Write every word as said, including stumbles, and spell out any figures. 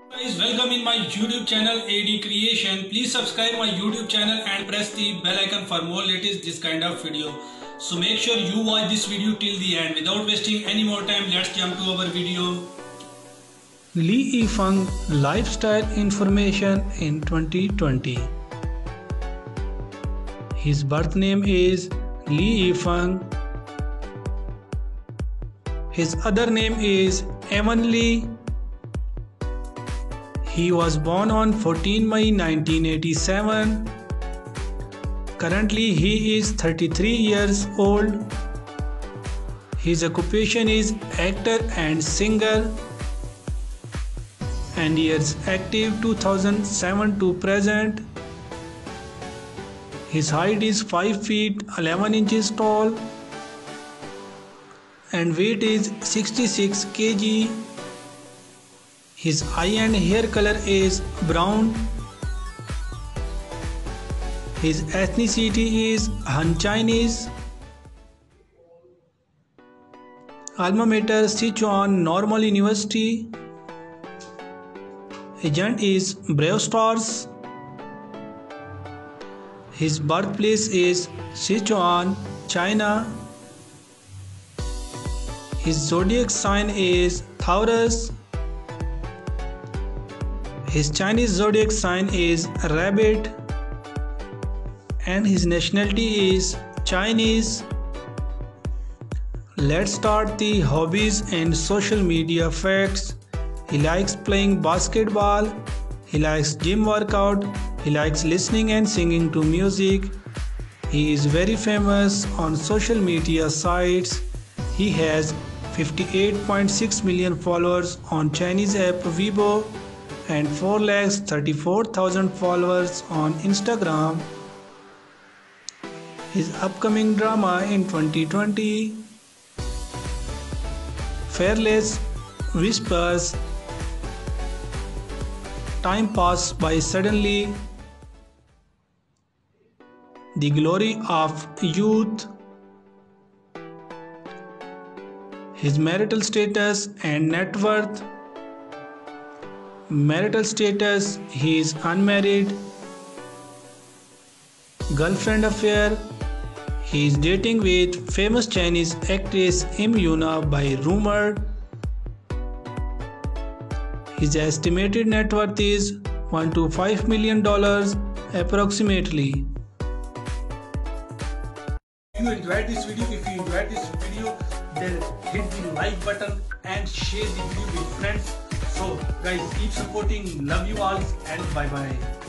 Guys, welcome in my YouTube channel A D Creation. Please subscribe my YouTube channel and press the bell icon for more latest this kind of video. So make sure you watch this video till the end. Without wasting any more time, let's jump to our video. Li Yifeng lifestyle information in twenty twenty. His birth name is Li Yifeng. His other name is Evan Lee. He was born on fourteenth May nineteen eighty-seven. Currently he is thirty-three years old. His occupation is actor and singer, and he is active two thousand seven to present. His height is five feet eleven inches tall and weight is sixty-six kilograms. His eye and hair color is brown. His ethnicity is Han Chinese. Alma mater Sichuan Normal University. Agent is Brave Stars. His birthplace is Sichuan, China. His zodiac sign is Taurus. His Chinese zodiac sign is Rabbit, and his nationality is Chinese. Let's start the hobbies and social media facts. He likes playing basketball. He likes gym workout. He likes listening and singing to music. He is very famous on social media sites. He has fifty-eight point six million followers on Chinese app Weibo and four lakh thirty-four thousand followers on Instagram. His upcoming drama in twenty twenty, Fearless Whispers. Time passed by suddenly. The Glory of Youth. His marital status and net worth. Marital status: he is unmarried. Girlfriend affair: he is dating with famous Chinese actress Im Yuna by rumor. His estimated net worth is one to five million dollars approximately. If you enjoyed this video, if you enjoyed this video, then hit the like button and share the video with friends. So guys, keep supporting. Love you all and bye bye.